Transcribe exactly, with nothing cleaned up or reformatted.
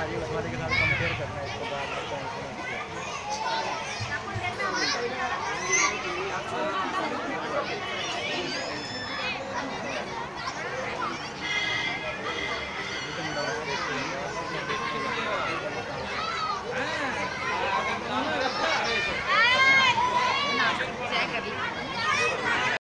आ रही है उस वाले के साथ कंपेयर करना है इसके बाद।